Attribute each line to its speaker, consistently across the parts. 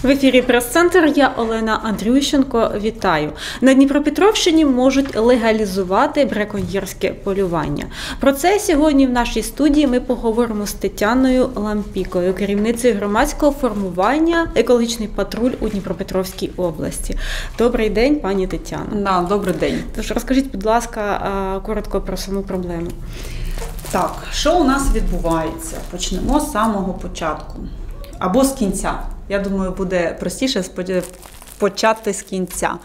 Speaker 1: В ефірі Прес-центр, я Олена Андрющенко. Вітаю. На Дніпропетровщині можуть легалізувати браконьєрське полювання. Про це сьогодні в нашій студії ми поговоримо з Тетяною Лампікою, керівницею громадського формування «Екологічний патруль» у Дніпропетровській області. Добрий день, пані Тетяно.
Speaker 2: Добрий день.
Speaker 1: Тож розкажіть, будь ласка, коротко про саму проблему.
Speaker 2: Так, що у нас відбувається? Почнемо з самого початку. Або з кінця. Я думаю, буде простіше почати з кінця.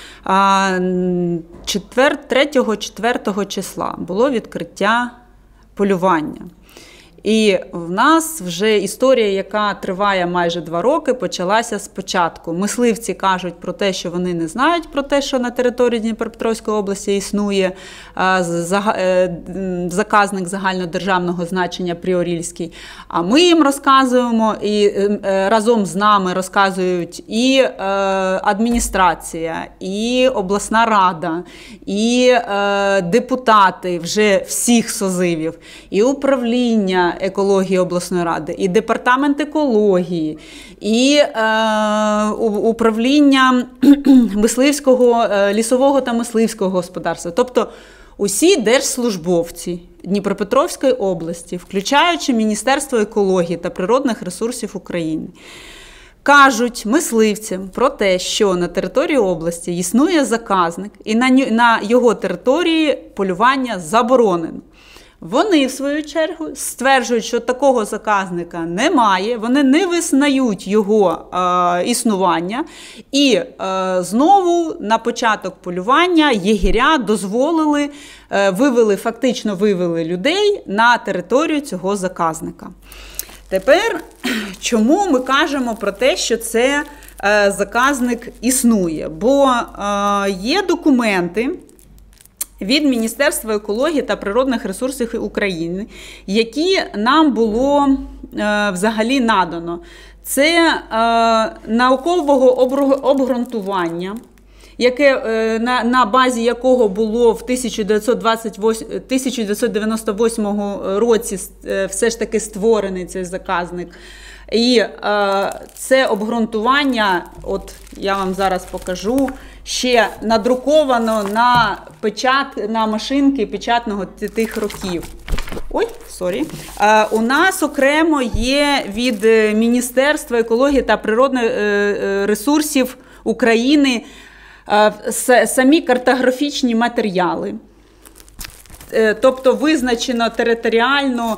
Speaker 2: 3-4 числа було відкриття полювання. І в нас вже історія, яка триває майже 2 роки, почалася спочатку. Мисливці кажуть про те, що вони не знають про те, що на території Дніпропетровської області існує заказник загальнодержавного значення Приорільський. А ми їм розказуємо, і разом з нами розказують і адміністрація, і обласна рада, і депутати вже всіх созивів, і управління екології обласної ради, і департамент екології, і управління мисливського, лісового та мисливського господарства. Тобто усі держслужбовці Дніпропетровської області, включаючи Міністерство екології та природних ресурсів України, кажуть мисливцям про те, що на території області існує заказник, і на його території полювання заборонено. Вони, в свою чергу, стверджують, що такого заказника немає, вони не визнають його існування, і знову на початок полювання єгеря дозволили, фактично вивели людей на територію цього заказника. Тепер, чому ми кажемо про те, що це заказник існує? Бо є документи від Міністерства екології та природних ресурсів України, які нам було взагалі надано. Це наукового обґрунтування, на базі якого було в 1998 році все ж таки створений цей заказник. І це обґрунтування, от я вам зараз покажу, ще надруковано на машинки печатного тих років. У нас окремо є від Міністерства екології та природних ресурсів України самі картографічні матеріали. Тобто визначено територіально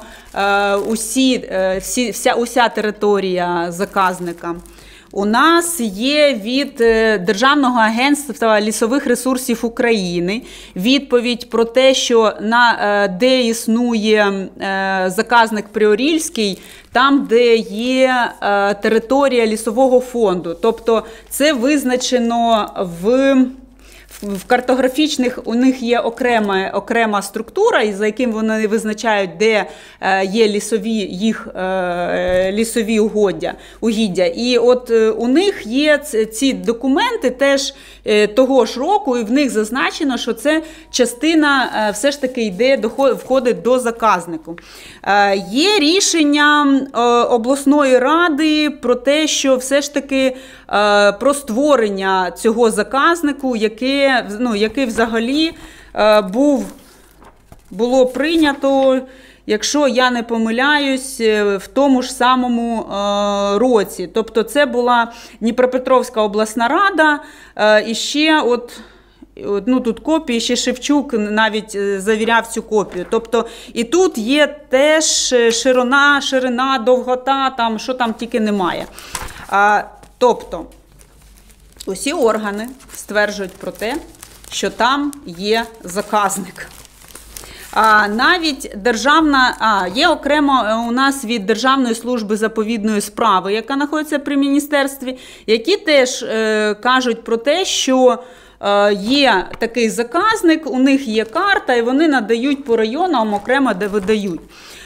Speaker 2: уся територія заказника. У нас є від Державного агентства лісових ресурсів України відповідь про те, що де існує заказник Приорільський, там, де є територія лісового фонду. Тобто це визначено в картографічних, у них є окрема структура, за яким вони визначають, де є лісові угіддя. І от у них є ці документи теж того ж року, і в них зазначено, що це частина все ж таки входить до заказнику. Є рішення обласної ради про те, що все ж таки про створення цього заказнику, який взагалі було прийнято, якщо я не помиляюсь, в тому ж самому році. Тобто це була Дніпропетровська обласна рада, і ще тут копії, ще Шевчук навіть завіряв цю копію. Тобто і тут є теж ширина, довгота, там, що там тільки немає. Тобто усі органи стверджують про те, що там є заказник. Навіть є окремо у нас від Державної служби заповідної справи, яка знаходиться при міністерстві, які теж кажуть про те, що є такий заказник, у них є карта, і вони надають по районам окремо, де видають.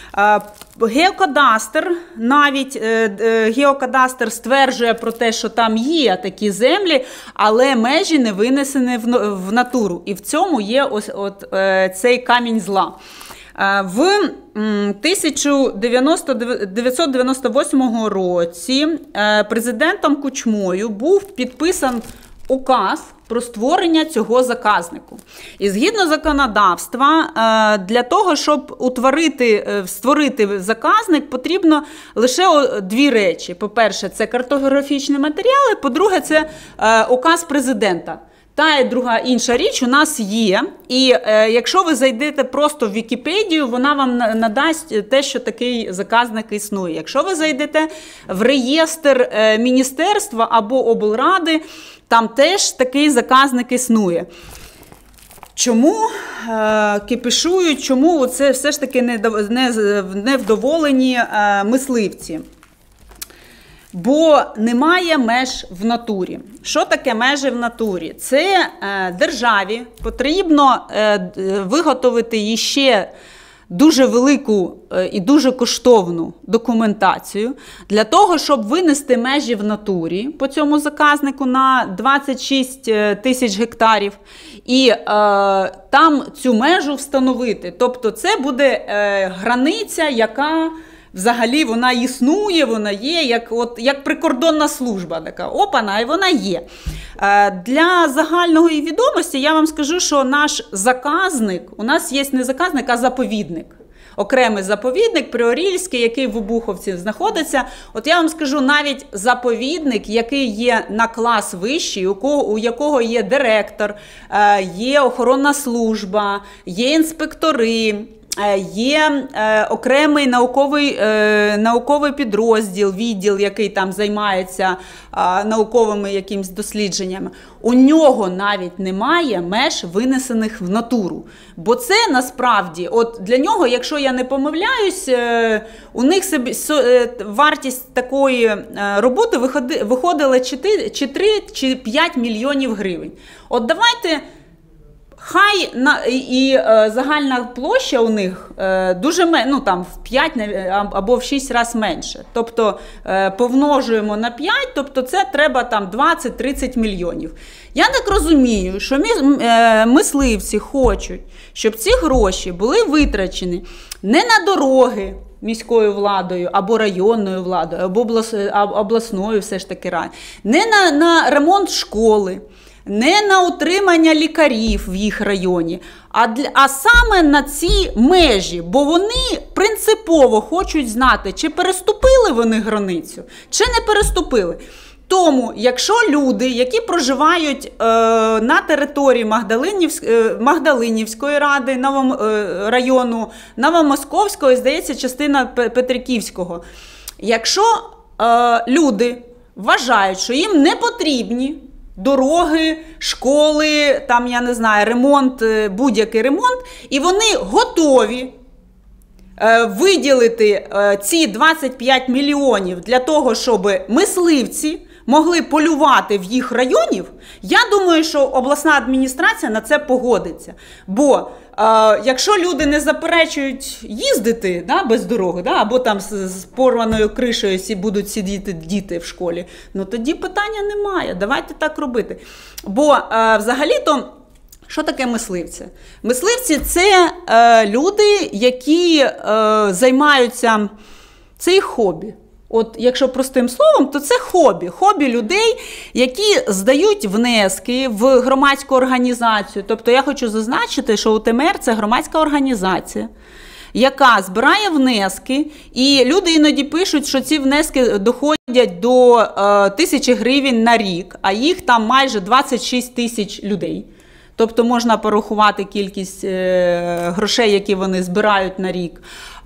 Speaker 2: Геокадастр стверджує про те, що там є такі землі, але межі не винесені в натуру. І в цьому є цей камінь зла. В 1998 році президентом Кучмою був підписан указ про створення цього заказнику. І згідно законодавства, для того, щоб створити заказник, потрібно лише дві речі. По-перше, це картографічні матеріали, по-друге, це указ президента. Та і друга інша річ у нас є, і якщо ви зайдете просто в Вікіпедію, вона вам надасть те, що такий заказник існує. Якщо ви зайдете в реєстр міністерства або облради, там теж такий заказник існує. Чому кипішують, чому це все ж таки невдоволені мисливці? Бо немає меж в натурі. Що таке межі в натурі? Це державі потрібно виготовити ще дуже велику і дуже коштовну документацію для того, щоб винести межі в натурі по цьому заказнику на 26 тисяч гектарів і там цю межу встановити. Тобто це буде границя, яка взагалі вона існує, вона є, як прикордонна служба така. Опана, і вона є. Для загальної відомості я вам скажу, що наш заказник, у нас є не заказник, а заповідник. Окремий заповідник Приорільський, який в Обуховці знаходиться. От я вам скажу, навіть заповідник, який є на клас вищий, у якого є директор, є охоронна служба, є інспектори, є окремий науковий підрозділ, відділ, який там займається науковими якимись дослідженнями. У нього навіть немає меж, винесених в натуру. Бо це насправді, от для нього, якщо я не помиляюсь, у них вартість такої роботи виходила чи 3, чи 5 мільйонів гривень. От давайте... Хай і загальна площа у них дуже, ну там в 5 або в 6 разів менше. Тобто помножуємо на 5, тобто це треба там 20-30 мільйонів. Я так розумію, що мисливці хочуть, щоб ці гроші були витрачені не на дороги міською владою, або районною владою, або обласною все ж таки, не на ремонт школи, не на утримання лікарів в їх районі, а саме на ці межі, бо вони принципово хочуть знати, чи переступили вони границю, чи не переступили. Тому, якщо люди, які проживають на території Магдалинівської ради, району, Новомосковського, здається, частина Петриківського, якщо люди вважають, що їм не потрібні дороги, школи, там, я не знаю, ремонт, будь-який ремонт, і вони готові виділити ці 25 мільйонів для того, щоб мисливці могли полювати в їх районів, я думаю, що обласна адміністрація на це погодиться. Бо якщо люди не заперечують їздити без дороги, або там з порваною кришею будуть сидіти діти в школі, ну тоді питання немає. Давайте так робити. Бо взагалі-то, що таке мисливці? Мисливці – це люди, які займаються, це їх хобі. От, якщо простим словом, то це хобі. Хобі людей, які здають внески в громадську організацію. Тобто я хочу зазначити, що УТМР – це громадська організація, яка збирає внески, і люди іноді пишуть, що ці внески доходять до 1000 гривень на рік, а їх там майже 26 тисяч людей. Тобто можна порахувати кількість грошей, які вони збирають на рік.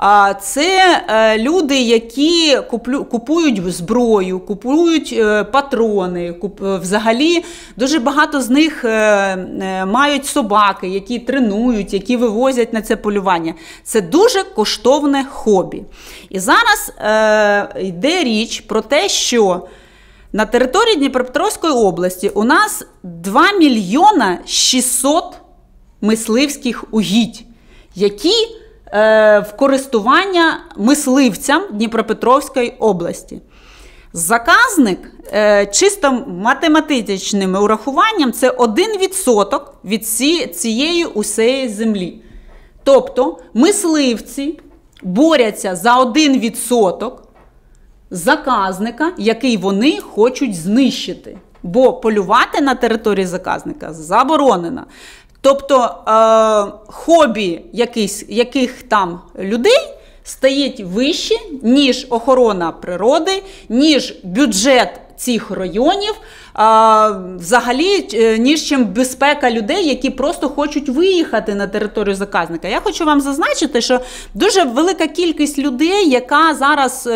Speaker 2: Це люди, які купують зброю, купують патрони. Взагалі дуже багато з них мають собаки, які тренують, які вивозять на це полювання. Це дуже коштовне хобі. І зараз йде річ про те, що на території Дніпропетровської області у нас 2 мільйона 600 мисливських угідь, які в користування мисливцям Дніпропетровської області. Заказник чисто математичним урахуванням – це 1% від цієї усієї землі. Тобто мисливці борються за 1% заказника, який вони хочуть знищити. Бо полювати на території заказника заборонено. Тобто хобі яких там людей стоїть вище, ніж охорона природи, ніж бюджет цих районів, взагалі, ніж чим безпека людей, які просто хочуть виїхати на територію заказника. Я хочу вам зазначити, що дуже велика кількість людей, яка зараз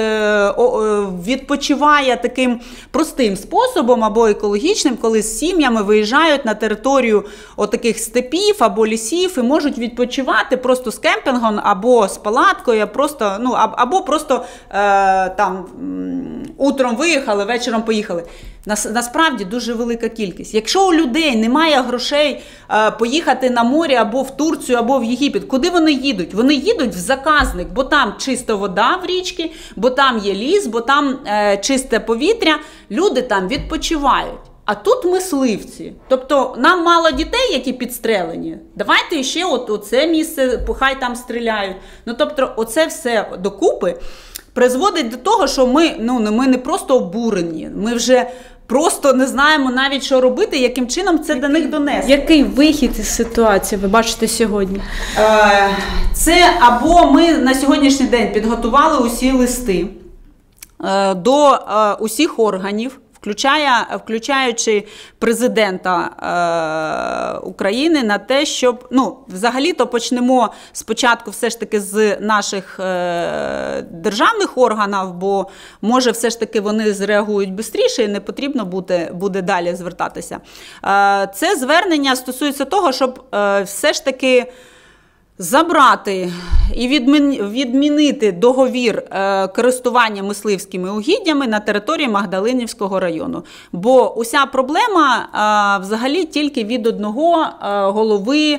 Speaker 2: відпочиває таким простим способом або екологічним, коли з сім'ями виїжджають на територію отаких степів або лісів і можуть відпочивати просто з кемпінгом або з палаткою, або просто там утром виїхали, вечором поїхали. Насправді дуже велика кількість. Якщо у людей немає грошей поїхати на море або в Турцію, або в Єгипет, куди вони їдуть? Вони їдуть в заказник, бо там чиста вода в річці, бо там є ліс, бо там чисте повітря. Люди там відпочивають. А тут мисливці. Тобто нам мало дітей, які підстрелені. Давайте ще оце місце, хай там стріляють. Тобто оце все докупи призводить до того, що ми не просто обурені, ми вже просто не знаємо навіть, що робити, яким чином це до них донести.
Speaker 1: Який вихід із ситуації ви бачите сьогодні?
Speaker 2: Це або ми на сьогоднішній день підготували усі листи до усіх органів, включаючи президента України, на те, щоб, взагалі-то почнемо спочатку все ж таки з наших державних органів, бо може все ж таки вони зреагують швидше і не потрібно буде далі звертатися. Це звернення стосується того, щоб все ж таки забрати і відмінити договір користування мисливськими угіддями на території Магдалинівського району. Бо уся проблема взагалі тільки від одного голови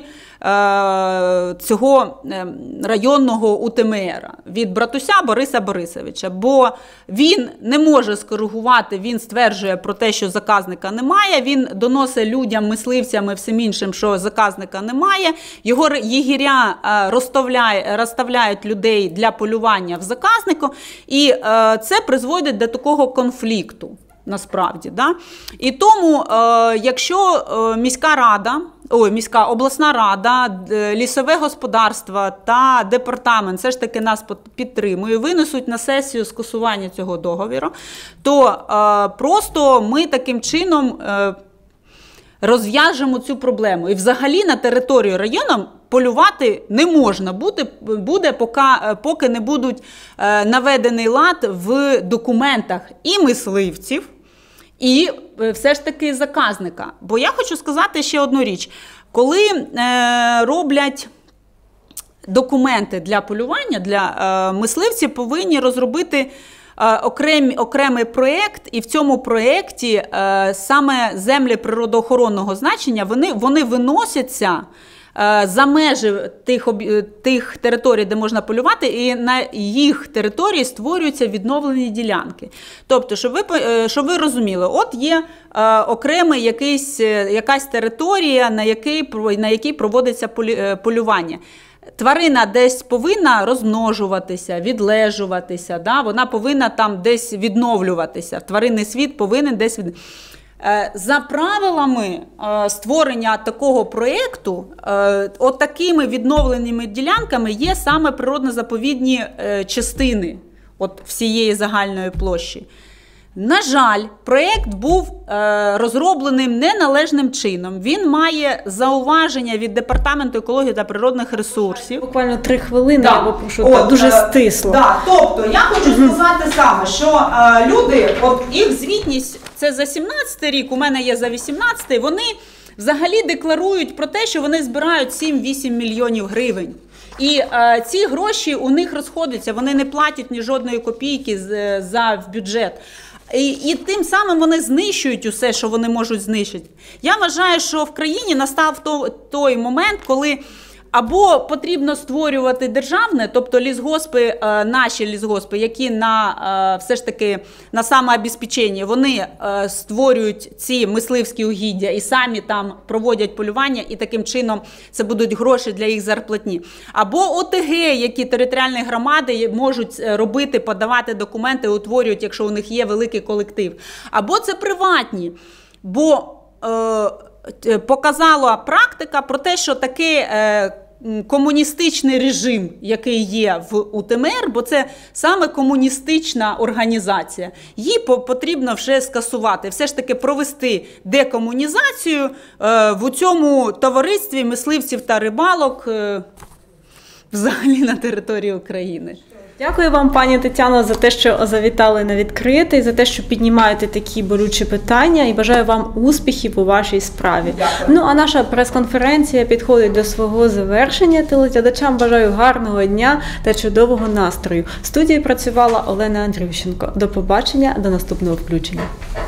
Speaker 2: цього районного УТМР, від братуся Бориса Борисовича. Бо він не може скоригувати, він стверджує про те, що заказника немає, він доносить людям, мисливцям і всім іншим, що заказника немає, його єгеря розставляють людей для полювання в заказнику, і це призводить до такого конфлікту. Насправді, да? І тому, якщо міська обласна рада, лісове господарство та департамент все ж таки нас підтримує, винесуть на сесію скасування цього договору, то просто ми таким чином розв'яжемо цю проблему. І взагалі на територію району полювати не можна буде, поки не будуть наведений лад в документах і мисливців, і все ж таки заказника. Бо я хочу сказати ще одну річ. Коли роблять документи для полювання, для мисливців повинні розробити окремий проєкт, і в цьому проєкті саме землі природоохоронного значення, вони виносяться за межі тих територій, де можна полювати, і на їх території створюються відновлені ділянки. Тобто, щоб ви розуміли, от є окрема якась територія, на якій проводиться полювання. Тварина десь повинна розмножуватися, відлежуватися, да? Вона повинна там десь відновлюватися. Тваринний світ повинен десь За правилами створення такого проєкту, от такими відновленими ділянками є саме природно-заповідні частини от всієї загальної площі. На жаль, проєкт був розробленим неналежним чином. Він має зауваження від Департаменту екології та природних ресурсів.
Speaker 1: Буквально 3 хвилини, я попрошу, дуже стисло.
Speaker 2: Да. Тобто, я хочу сказати саме, що люди, от їх звітність, це за 17-й рік, у мене є за 18-й, вони взагалі декларують про те, що вони збирають 7-8 мільйонів гривень. І ці гроші у них розходяться, вони не платять ні жодної копійки в бюджет. І тим самим вони знищують усе, що вони можуть знищити. Я вважаю, що в країні настав той момент, коли Або потрібно створювати державне, тобто лісгоспи, наші лісгоспи, які все ж таки на самообезпеченні, вони створюють ці мисливські угіддя і самі там проводять полювання, і таким чином це будуть гроші для їх зарплатні. Або ОТГ, які територіальні громади можуть робити, подавати документи, утворюють, якщо у них є великий колектив. Або це приватні, бо показала практика про те, що такий комуністичний режим, який є в УТМР, бо це саме комуністична організація, її потрібно вже скасувати, все ж таки провести декомунізацію в цьому товаристві мисливців та рибалок взагалі на території України.
Speaker 1: Дякую вам, пані Тетяно, за те, що завітали на відкритий, за те, що піднімаєте такі болючі питання, і бажаю вам успіхів у вашій справі.
Speaker 2: Дякую.
Speaker 1: Ну, а наша прес-конференція підходить до свого завершення. Телеглядачам бажаю гарного дня та чудового настрою. В студії працювала Олена Андрющенко. До побачення, до наступного включення.